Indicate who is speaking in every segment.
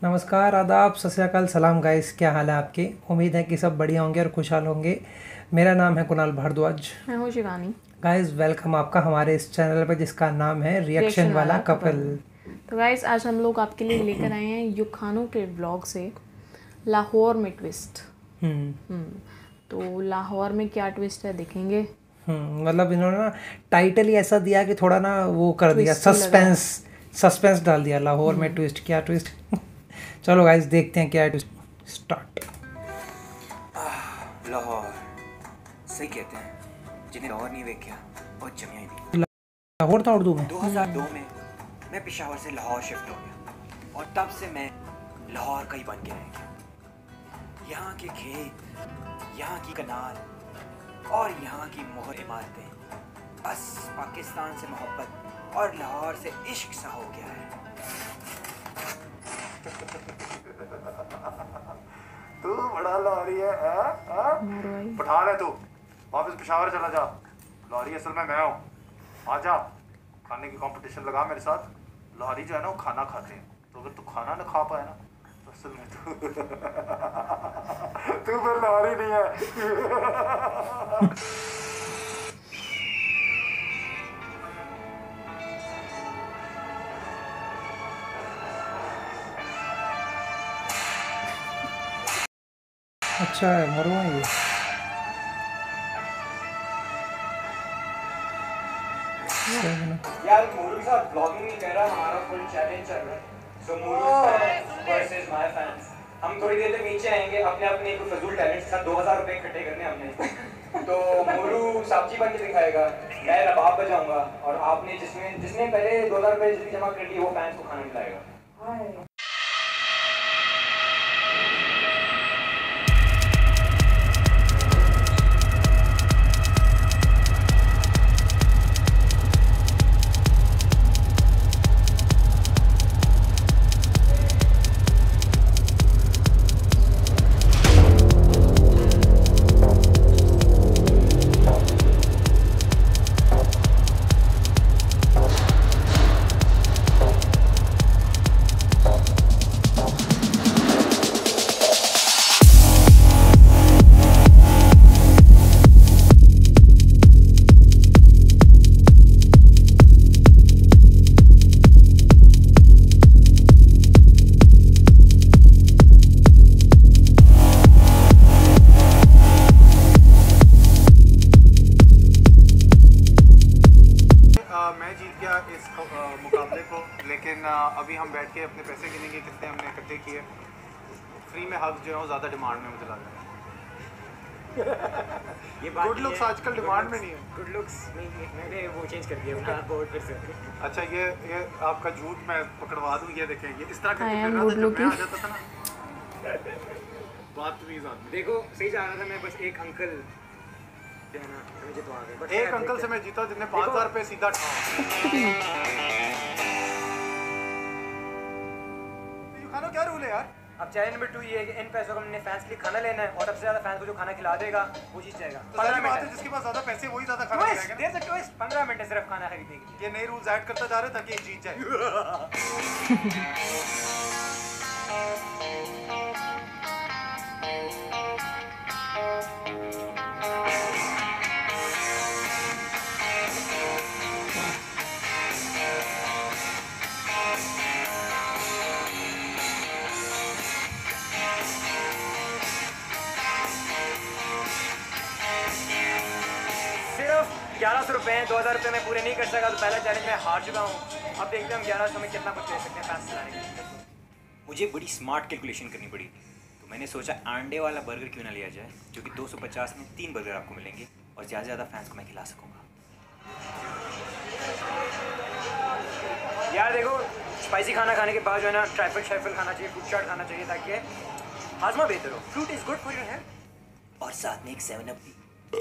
Speaker 1: नमस्कार, आदाब, सत श्री अकाल, सलाम गाइस। क्या हाल है आपके? उम्मीद है कि सब बढ़िया होंगे और खुशहाल होंगे। मेरा नाम है कुणाल भारद्वाज।
Speaker 2: मैं हूँ शिवानी।
Speaker 1: गाइस, वेलकम आपका हमारे इस चैनल पर जिसका नाम है रिएक्शन
Speaker 2: रिएक्शन
Speaker 1: वाला
Speaker 2: वाला
Speaker 1: कपल।
Speaker 2: तो गाइस आज हम लोग आपके लिए लेकर आए हैं युखानों के ब्लॉग से लाहौर में ट्विस्ट। तो लाहौर में क्या ट्विस्ट है देखेंगे।
Speaker 1: मतलब इन्होंने ना टाइटल ही ऐसा दिया कि थोड़ा ना वो कर दिया,
Speaker 2: ट्विस्ट ही लगाया।
Speaker 1: सस्पेंस डाल दिया। लाहौर में ट्विस्ट, क्या ट्विस्ट? चलो गाइस, देखते हैं क्या है ट्विस्ट। स्टार्ट।
Speaker 3: लाहौर सही कहते हैं, जिन्हें लाहौर नहीं देखा बहुत जमिया ही थी।
Speaker 1: लाहौर था उर्दू में।
Speaker 3: 2002 में मैं पेशावर से लाहौर शिफ्ट हो गया और तब से मैं लाहौर का ही बन के रह गया। यहाँ के खेत, यहाँ की कनाल और यहाँ की मोहर इमारतें, बस पाकिस्तान से मोहब्बत और लाहौर से इश्क सा हो गया है।
Speaker 4: तू बड़ा लाहौरी है, पठान है तू। वापस पेशावर चला जा। लाहौरी असल में मैं हूँ। आ जा, खाने की कंपटीशन लगा मेरे साथ। लाहौरी जो है ना वो खाना खाते हैं, तो अगर तू खाना ना खा पाए ना तो असल में तू फिर लाहौरी नहीं है।
Speaker 1: अच्छा है, मरवा ये।
Speaker 3: यार मोरू के साथ ब्लॉगिंग नहीं कर रहा, हमारा फुल चैलेंज चल रहा है। So Moru versus my fans. हम थोड़ी देर तक नीचे आएंगे, अपने अपने एक फजूल टैलेंट के साथ 2000 रुपए इकट्ठे करने हमने। तो मोरू साबजी बन के दिखाएगा, मैं रबाब बजाऊंगा और आपने जिसने पहले 2000 रुपए जल्दी जमा कर लिए वो फैंस को खाना खिलाएगा।
Speaker 4: मैं जीत गया इस मुकाबले को, लेकिन अभी हम बैठ के अपने पैसे गिनेंगे कितने हमने इकट्ठे किए। फ्री में हक जो है वो ज़्यादा डिमांड में मुझे लग रहा
Speaker 3: ये
Speaker 4: है। गुड लुक्स आजकल डिमांड में नहीं है।
Speaker 3: गुड लुक्स नहीं, मैंने वो चेंज कर दिया अपना बोर्ड फिर से।
Speaker 4: अच्छा, ये आपका झूठ मैं पकड़वा दूँ। ये देखें, ये इस तरह
Speaker 2: I
Speaker 4: करके
Speaker 2: am
Speaker 4: फिर रहा था
Speaker 2: good
Speaker 4: जब मैं आ
Speaker 2: looking.
Speaker 4: जाता था ना। बदतमीज आदमी।
Speaker 3: देखो सही जा रहा था मैं, बस एक अंकल जो है ना हमें जितवा गए। बट
Speaker 4: एक अंकल से मैं जीता जिसने 5000 रुपये सीधा खाना। क्या रूल है यार?
Speaker 3: अब चैलेंज नंबर 2 ये है कि इन पैसों को हमने फैंस के लिए खाना लेना है और सबसे ज्यादा फैंस को जो खाना खिला देगा वो जीत जाएगा।
Speaker 4: तो सारी बात है, जिसके पास ज्यादा पैसे वही ज्यादा खाना खाएगा ना।
Speaker 3: देर से ट्विस्ट 15 मिनट है सिर्फ खाना खरीदने के लिए।
Speaker 4: ये नए रूल्स ऐड करता जा रहे हैं ताकि एक जीत जाए।
Speaker 3: सिर्फ 1100 रुपए हैं, 2000 रुपए मैं पूरे नहीं कर सका तो पहला चैलेंज मैं हार चुका हूँ। अब देखते हैं हम 1100 में कितना कुछ ले सकते हैं फैंस चलाने के लिए। मुझे बड़ी स्मार्ट कैलकुलेशन करनी पड़ी, तो मैंने सोचा अंडे वाला बर्गर क्यों ना लिया जाए, जो कि 250 में 3 बर्गर आपको मिलेंगे और ज़्यादा से ज़्यादा फैंस को मैं खिला सकूँगा। यार देखो, स्पाइसी खाना खाने के बाद जो है ना ट्राइफल खाना चाहिए, फ्रूट चाट खाना चाहिए ताकि हाजमा बेहतर हो। Fruit is good for your health और साथ में एक 7 अप भी।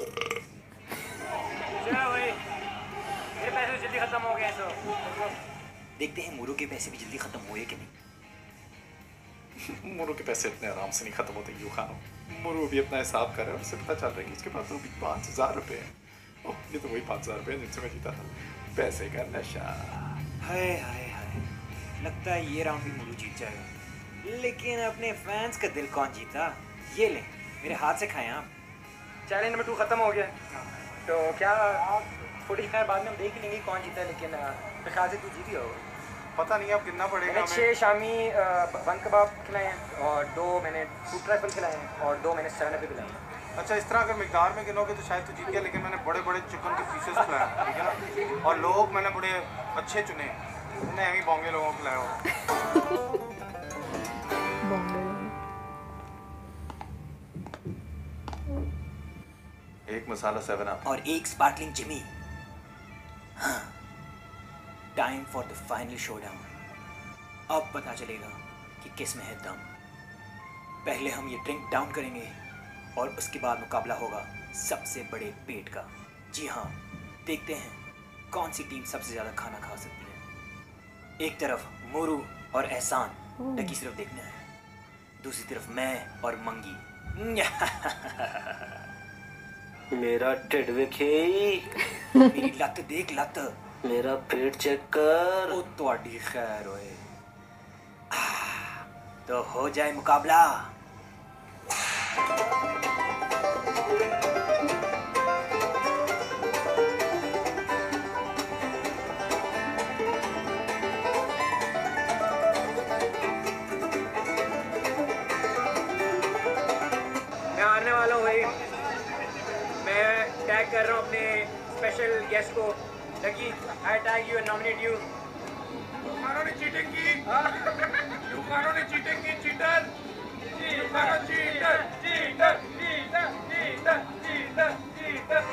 Speaker 3: चलो भाई, मेरे पैसे जल्दी खत्म हो गए तो देखते हैं मोरू के पैसे भी जल्दी खत्म हुए कि नहीं।
Speaker 4: मुरू के पैसे इतने आराम से नहीं खत्म होते यूँ खानो। मुरू भी अपना हिसाब कर रहा है और उससे पता चल रहा है कि इसके पास तो अभी 5000 रुपये हैं। ओह, ये तो वही 5000 रुपये जिनसे मैं जीता था। पैसे का नशा।
Speaker 3: हाय हाय हाय, लगता है ये राउंड भी मोरू जीत जाएगा। लेकिन अपने फैंस का दिल कौन जीता? ये ले, मेरे हाथ से खाएं आप। चैलेंज नंबर 2 खत्म हो गया। तो क्या फुटेज में बाद में हम देख लेंगे कौन जीता, लेकिन मेरे ख्याल से तू जीत गया होगा।
Speaker 4: पता नहीं अब कितना पड़ेगा।
Speaker 3: मैंने 6 शामी बन कबाब खिलाए हैं, और 2 मैंने फ्रूट ट्राइफल खिलाए हैं, और 2 मैंने 7 अप खिलाए हैं।
Speaker 4: अच्छा, इस तरह अगर मिकदार में गिनोगे तो शायद तो जीत गया, लेकिन मैंने बड़े बड़े चिकन के पीसेस खिलाए, ठीक है ना, और लोग मैंने बड़े अच्छे चुने, तुमने यही बोंगे लोगों को खिलाया हो। एक मसाला 7 अप
Speaker 3: और एक स्पार्कलिंग जिमी। हाँ, time for the final showdown. अब पता चलेगा कि किस में है दम। पहले हम ये ड्रिंक डाउन करेंगे और उसके बाद मुकाबला होगा सबसे बड़े पेट का। जी हाँ, देखते हैं कौन सी टीम सबसे ज़्यादा खाना खा सकती है। एक तरफ मोरू और एहसान टकी सिर्फ देखना है, दूसरी तरफ मैं और मंगी।
Speaker 5: मेरा ढिड विखे,
Speaker 3: मेरी लत देख, लत।
Speaker 5: मेरा पेट चेक कर।
Speaker 3: ओ तुहाडी खैर होए। तो हो जाए मुकाबला। मैं हारने वाला हूँ भाई। मैं टैग कर रहा हूँ अपने स्पेशल गेस्ट को। Lucky, I tag you and nominate you.
Speaker 4: यूकानो ने चीटिंग की। यूकानो ने चीटिंग की, चीटर। यूकानो cheater, cheater, cheater, cheater, cheater, cheater.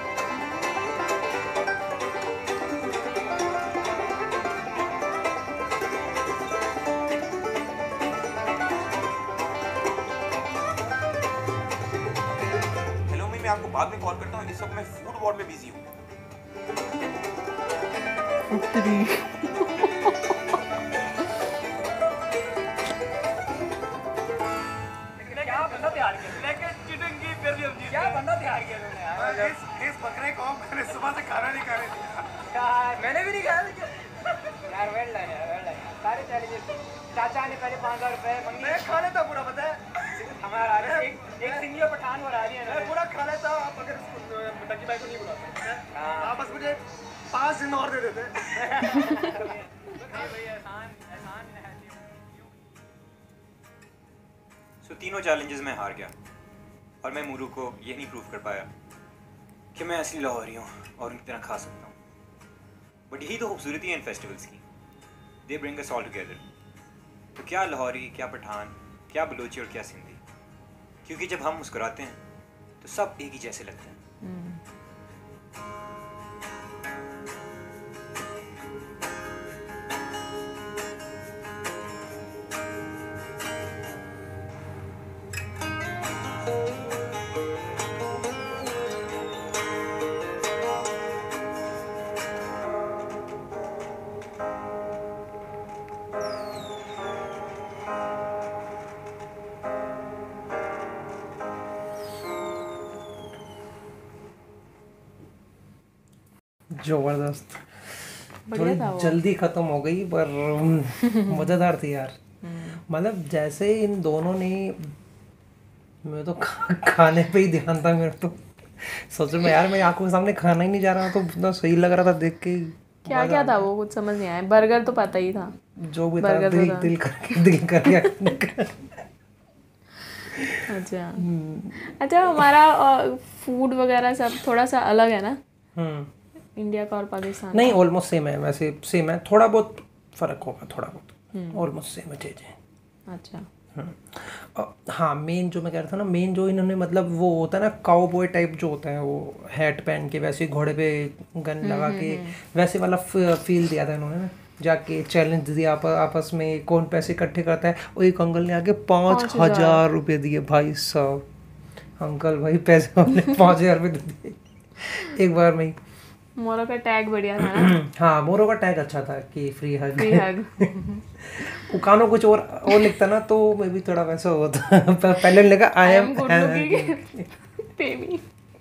Speaker 6: Hello, मैं आपको बाद में कॉल करता हूँ, इस वक्त मैं फूड वॉर में बिजी हूँ।
Speaker 3: क्या बंदा तैयार किया? लेकिन चीटिंग की फिर भी हम जीत। क्या बंदा तैयार किया तुमने यार?
Speaker 4: इस बकरे को मैंने सुबह से खाना नहीं खाने दिया।
Speaker 3: यार मैंने भी नहीं खाया, लेकिन यार वेल डन यार, वेल डन। सारे चैलेंजेस चाचा ने पहले 5000 रुपए मंगी। मैं खा लेता पूरा, पता है हमारा एक सिंगियो पठान हो रहा है ना, मैं पूरा खा लेता। आप अगर टकी भाई को नहीं बुलाते, आप बस मुझे 5 दिन और दे देते। सो तीनों चैलेंजेस में हार गया, और मैं मूरू को ये नहीं प्रूव कर पाया कि मैं असली लाहौरी हूँ और उनकी तरह खा सकता हूँ। बट यही तो खूबसूरती है इन फेस्टिवल्स की, they bring us all together. तो क्या लाहौरी, क्या पठान, क्या बलोची और क्या सिंधी, क्योंकि जब हम मुस्कुराते हैं तो सब एक ही जैसे लगते हैं।
Speaker 1: जबरदस्त।
Speaker 2: बढ़िया
Speaker 1: थोड़ी
Speaker 2: था वो।
Speaker 1: जल्दी खत्म हो गई पर मज़ेदार थी यार। मतलब जैसे इन दोनों ने, मैं तो खाने पे ही ध्यान था मेरा। तो सोचो मैं यार, मेरी आंखों के सामने खाना ही नहीं जा रहा, तो इतना सही लग रहा था देख के।
Speaker 2: क्या क्या था वो, कुछ समझ नहीं आया। बर्गर तो पता ही था,
Speaker 1: जो भी था,
Speaker 2: बर्गर तो था।
Speaker 1: दिल कर गया खाने का।
Speaker 2: अच्छा अच्छा, हमारा फूड वगैरह सब थोड़ा सा अलग है ना इंडिया का और पाकिस्तान
Speaker 1: नहीं, ऑलमोस्ट सेम है, वैसे सेम है, थोड़ा बहुत फ़र्क होगा, थोड़ा बहुत, ऑलमोस्ट सेम है चीज़ें।
Speaker 2: अच्छा
Speaker 1: हाँ, मेन जो मैं कह रहा था ना, मेन जो इन्होंने मतलब वो होता है ना काउबॉय टाइप जो होता है, वो हैट पहन के वैसे घोड़े पे गन लगा के वैसे वाला फील दिया था इन्होंने ना। जाके चैलेंज दिया आपस में, कौन पैसे इकट्ठे करता है। और एक अंकल ने आके 5000 रुपये दिए भाई साहब। अंकल भाई पैसे हमने 5000 रुपये दे दिए एक बार में ही।
Speaker 2: मोरो का टैग बढ़िया था ना।
Speaker 1: हाँ, मोरो का टैग अच्छा था कि फ्री हग।
Speaker 2: फ्री हग।
Speaker 1: उकानो कुछ और लिखता ना तो मैं भी थोड़ा वैसा होता। पहले लिखा I am
Speaker 2: good looking baby,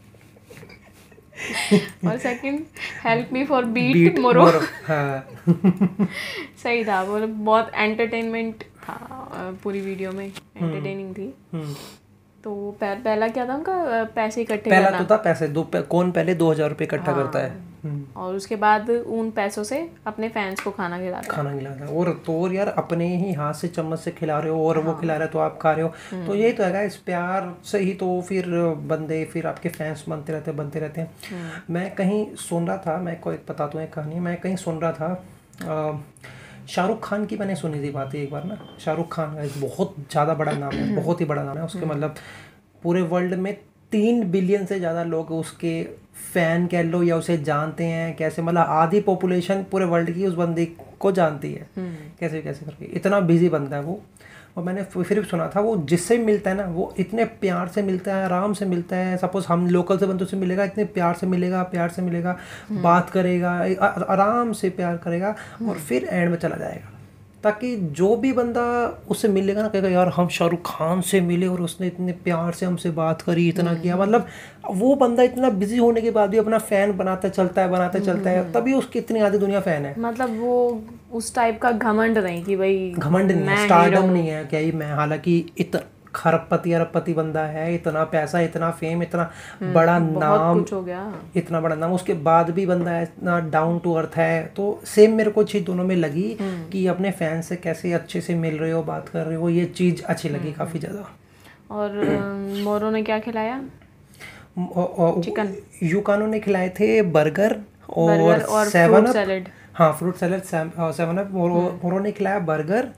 Speaker 2: और second help me for beat Moro.
Speaker 1: हाँ
Speaker 2: सही था वो, बहुत एंटरटेनमेंट था था पूरी वीडियो में, एंटरटेनिंग थी।
Speaker 1: हम्म।
Speaker 2: तो पहला क्या था उनका, पैसे इकट्ठे
Speaker 1: पहला
Speaker 2: करना।
Speaker 1: तो था पैसे, कौन पहले 2,000 रुपये इकट्ठा करता है।
Speaker 2: और उसके बाद उन पैसों से अपने फैंस को खाना खिलाता है।
Speaker 1: खाना खिलाता है, और तो और यार अपने ही हाथ से चम्मच से खिला रहे हो और वो खिला रहा है तो आप खा रहे हो। तो यही तो है इस प्यार से ही तो फिर बंदे, फिर आपके फैंस बनते रहते हैं। मैं कहीं सुन रहा था, मैं को एक बताता हूँ एक कहानी। मैं कहीं सुन रहा था, शाहरुख खान की मैंने सुनी थी बात एक बार ना। शाहरुख खान का एक बहुत ज़्यादा बड़ा नाम है, बहुत ही बड़ा नाम है उसके, मतलब पूरे वर्ल्ड में 3 बिलियन से ज़्यादा लोग उसके फ़ैन कह लो या उसे जानते हैं। कैसे, मतलब आधी पॉपुलेशन पूरे वर्ल्ड की उस बंदे को जानती है, कैसे कैसे करके, इतना बिजी बंदा है वो। और मैंने फिर भी सुना था वो जिससे मिलता है ना वो इतने प्यार से मिलता है, आराम से मिलता है। सपोज हम लोकल से बंदों से मिलेगा, इतने प्यार से मिलेगा, बात करेगा, आराम से प्यार करेगा और फिर एंड में चला जाएगा। ताकि जो भी बंदा उससे मिलेगा ना कहेगा यार हम शाहरुख खान से मिले और उसने इतने प्यार से हमसे बात करी, इतना किया। मतलब वो बंदा इतना बिजी होने के बाद भी अपना फैन बनाता चलता है, तभी उसकी इतनी आधी दुनिया फैन है।
Speaker 2: मतलब वो उस टाइप का घमंड नहीं कि भाई,
Speaker 1: घमंड नहीं है, स्टारडम नहीं है क्या ही मैं, हालांकि इतना खरबपति अरबपति बंदा है, इतना पैसा, इतना फेम, इतना बड़ा नाम,
Speaker 2: कुछ हो गया,
Speaker 1: इतना बड़ा नाम, उसके बाद भी बंदा इतना डाउन टू अर्थ है। तो सेम मेरे को चीज़ दोनों में लगी कि अपने फैन से कैसे अच्छे से मिल रहे हो, बात कर रहे हो, ये चीज़ अच्छी लगी काफ़ी ज़्यादा।
Speaker 2: और मोरो ने क्या खिलाया? चिकन।
Speaker 1: युकानो ने खिलाए थे बर्गर और
Speaker 2: फ्रूट सैलेड।
Speaker 1: हाँ, फ्रूट सैलेड, 7 अप। मोरो ने खिलाया बर्गर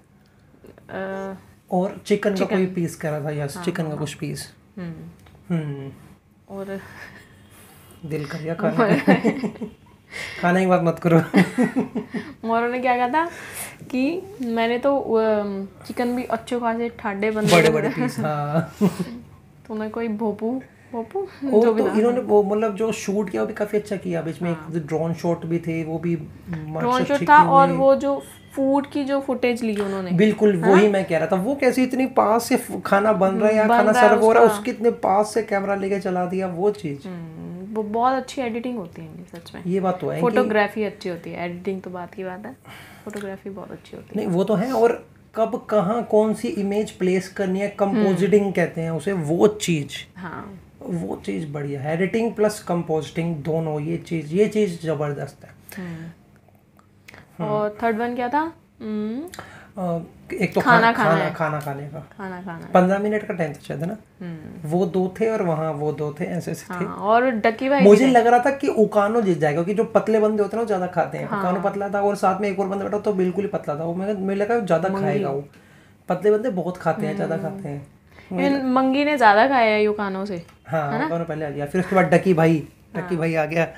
Speaker 1: और चिकन का कोई पीस करा था, यस, चिकन का कुछ पीस।
Speaker 2: और
Speaker 1: दिल कर गया खाने की बात मत करो।
Speaker 2: मोरो ने क्या कहा था कि मैंने तो चिकन भी अच्छे खासे ठाडे बंदे
Speaker 1: बड़े पीस, हाँ।
Speaker 2: तूने कोई भोपू
Speaker 1: जो भी तो इन्होंने वो मतलब जो शूट किया वो भी काफी अच्छा किया। बीच में एक ड्रोन शॉट भी थे, वो भी
Speaker 2: ड्रोन शॉट था। और वो जो फूड की जो फुटेज ली उन्होंने,
Speaker 1: बिल्कुल वही मैं कह रहा था। वो कैसे इतनी पास से खाना बन रहा है या खाना सर्व हो रहा है, उसके इतने पास से कैमरा लेके चला दिया, वो चीज।
Speaker 2: वो बहुत अच्छी एडिटिंग होती है सच में।
Speaker 1: ये बात तो है,
Speaker 2: फोटोग्राफी अच्छी होती है, एडिटिंग तो बात की बात है, फोटोग्राफी बहुत अच्छी होती है।
Speaker 1: नहीं वो तो है, और कब कहाँ कौन सी इमेज प्लेस करनी है, कंपोजिटिंग कहते हैं उसे, वो चीज।
Speaker 2: हाँ,
Speaker 1: वो चीज़ बढ़िया है, एडिटिंग प्लस कंपोस्टिंग दोनों, ये चीज़ ज़बरदस्त है।
Speaker 2: और थर्ड वन क्या था?
Speaker 1: एक तो खाना खाने का 15 मिनट का टाइम था शायद, है ना? वो 2 थे और वहाँ वो 2 थे, ऐसे थे।
Speaker 2: और डकी भाई,
Speaker 1: मुझे लग रहा था कि उकानो जीत जाएगा क्योंकि जो पतले बंदे होते हैं ना वो ज़्यादा खाते हैं। उकानो पतला था और साथ में एक और बंदा बैठा तो बिल्कुल ही पतला था। वो मुझे लगा ज़्यादा खाएगा वो। पतले बंदे बहुत खाते हैं, ज़्यादा खाते हैं।
Speaker 2: मंगी ने ज्यादा खाया है युकानो से।
Speaker 1: हाँ, दोनों पहले आ गया, फिर उसके बाद डकी भाई आ गया।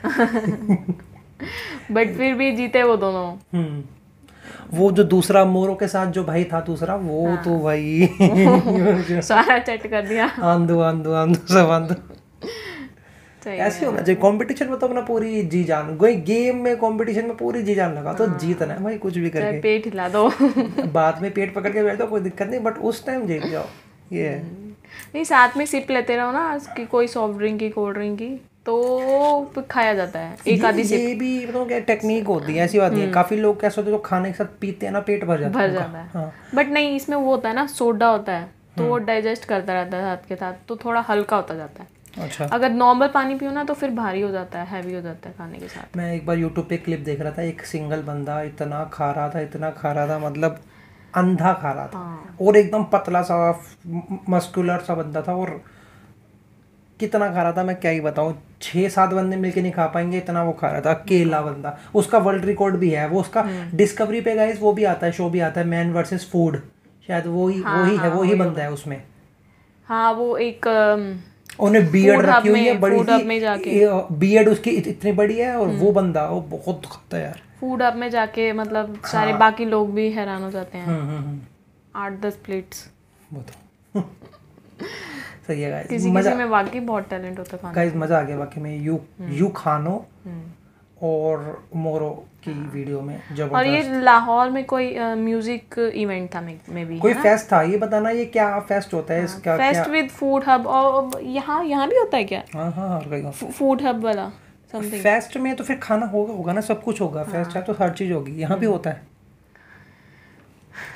Speaker 2: बट फिर भी जीते वो दोनों।
Speaker 1: वो जो दूसरा मोरो के साथ जो भाई था दूसरा, वो तो भाई
Speaker 2: सारा चट कर दिया।
Speaker 1: आंधू सब आंधू। ऐसे होना चाहिए कंपटीशन में, तो अपना पूरी जी जान, कोई गेम में कंपटीशन में पूरी जी जान लगा तो जीतना है भाई, कुछ भी करके।
Speaker 2: पेट हिला दो।
Speaker 1: बाद में पेट पकड़ के बैठ जाओ, कोई दिक्कत नहीं, बट उस टाइम जीत जाओ। ये
Speaker 2: नहीं, साथ में सिप लेते रहो ना, कि कोई सॉफ्ट ड्रिंक की, कोल्ड ड्रिंक की, तो खाया जाता है एक आधी सिप।
Speaker 1: ये भी मतलब क्या टेक्निक होती है, ऐसी बात नहीं है। काफी लोग कैसे होते हैं जो खाने के साथ पीते हैं ना, पेट भर जाता है। हाँ।
Speaker 2: बट नहीं, इसमें वो होता है ना, सोडा होता है, तो वो डाइजेस्ट करता रहता है साथ के साथ, तो थोड़ा हल्का होता जाता है।
Speaker 1: अच्छा।
Speaker 2: अगर नॉर्मल पानी पियो ना तो फिर भारी हो जाता है, हैवी हो जाता है खाने के साथ।
Speaker 1: मैं एक बार यूट्यूब पे क्लिप देख रहा था, एक सिंगल बंदा इतना खा रहा था, मतलब अंधा खा रहा था। और एकदम पतला सा मस्कुलर सा बंदा था, और कितना खा रहा था मैं क्या ही बताऊं, 6-7 बंदे मिलके नहीं खा पाएंगे इतना वो खा रहा था, अकेला बंदा। उसका वर्ल्ड रिकॉर्ड भी है, वो उसका डिस्कवरी पे गाइस वो भी आता है, शो भी आता है, मैन वर्सेस फूड, शायद वही बंदा है उसमें।
Speaker 2: हाँ, वो एक
Speaker 1: उन्हें बियर्ड रखी हुई है बड़ी
Speaker 2: सी,
Speaker 1: बियर्ड उसकी इतनी बड़ी है, और वो बंदा वो बहुत खाता है यार।
Speaker 2: फूड हब में जाके मतलब सारे बाकी लोग भी हैरान हो जाते हैं। 8-10 प्लेट्स।
Speaker 1: सही है गाइस,
Speaker 2: किसी में वाकई बहुत टैलेंट होता है खाने
Speaker 1: गाइस, मजा आ गया वाकई में। युखानो और मोरो की वीडियो में जबरदस्त।
Speaker 2: और ये लाहौर में कोई म्यूजिक इवेंट था में भी,
Speaker 1: कोई फेस्ट था, ये बताना ये क्या फेस्ट होता है इसका?
Speaker 2: Fest with food hub. और यहाँ भी होता है क्या?
Speaker 1: हाँ,
Speaker 2: फूड हब वाला समथिंग।
Speaker 1: फेस्ट में तो फिर खाना होगा ना, सब कुछ होगा। फेस्ट है तो हर चीज होगी, यहाँ भी होता है।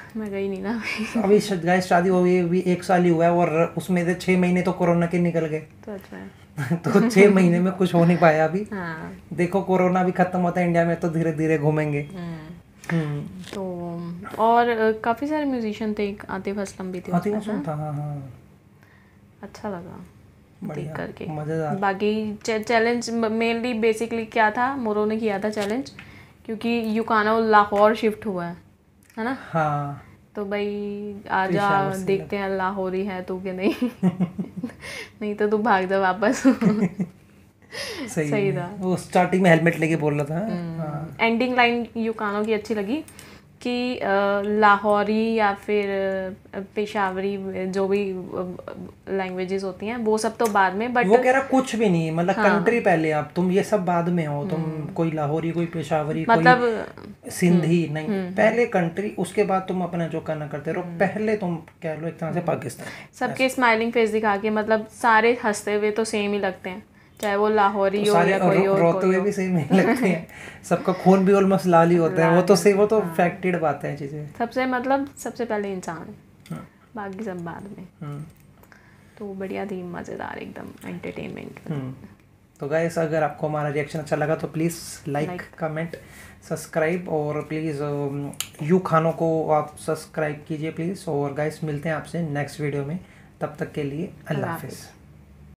Speaker 2: मैं गई नहीं ना।
Speaker 1: अभी गाइस शादी हो गई अभी 1 साल ही हुआ है और उसमें से 6 महीने तो कोरोना के निकल गए।
Speaker 2: सच में।
Speaker 1: तो 6 महीने में कुछ हो नहीं पाया अभी।
Speaker 2: हाँ।
Speaker 1: देखो कोरोना भी खत्म होता है इंडिया में तो धीरे धीरे घूमेंगे।
Speaker 2: तो और काफ़ी सारे म्यूजिशियन थे, आतिफ असलम भी थे
Speaker 1: आतिफ
Speaker 2: उसमें,
Speaker 1: असलम था, हाँ हाँ,
Speaker 2: अच्छा लगा देख
Speaker 1: बढ़िया,
Speaker 2: करके।
Speaker 1: मजेदार।
Speaker 2: बाकी चैलेंज मेनली बेसिकली क्या था, मोरो ने किया था चैलेंज, क्योंकि युकानो लाहौर शिफ्ट हुआ है ना।
Speaker 1: हाँ
Speaker 2: तो भाई आजा
Speaker 1: पेशावर से
Speaker 2: देखते हैं लाहौरी है तू कि नहीं। नहीं तो तू भाग जा वापस।
Speaker 1: सही
Speaker 2: सही
Speaker 1: है।
Speaker 2: था।
Speaker 1: वो स्टार्टिंग में हेलमेट लेके बोल रहा था। हाँ
Speaker 2: एंडिंग लाइन युकानो की अच्छी लगी कि लाहौरी या फिर पेशावरी जो भी लैंग्वेजेस होती हैं वो सब तो बाद में, बट
Speaker 1: वो कह रहा कुछ भी नहीं, मतलब कंट्री पहले, आप तुम ये सब बाद में हो, तुम कोई लाहौरी कोई पेशावरी
Speaker 2: मतलब
Speaker 1: कोई सिंधी नहीं, पहले कंट्री, उसके बाद तुम अपना जो करना करते रहो, पहले तुम कह लो एक तरह से पाकिस्तान।
Speaker 2: सबके स्माइलिंग फेस दिखा के, मतलब सारे हंसते हुए तो सेम ही लगते हैं, चाहे वो लाहौरी हो या कोई और
Speaker 1: रोते हुए भी सेम ही लगते हैं। सबका खून भी ऑलमोस्ट लाल ही होता है। वो तो सही, वो तो फैक्टेड बात है चीजें।
Speaker 2: सबसे मतलब सबसे पहले इंसान, बाकी सब बाद में। तो बढ़िया थी, मज़ेदार एकदम एंटरटेनमेंट।
Speaker 1: तो गाइस अगर आपको हमारा रिएक्शन अच्छा लगा तो प्लीज़ लाइक कमेंट सब्सक्राइब, और प्लीज़ यू खानों को आप सब्सक्राइब कीजिए प्लीज़। और गाइस मिलते हैं आपसे नेक्स्ट वीडियो में, तब तक के लिए अल्लाह हाफिज़।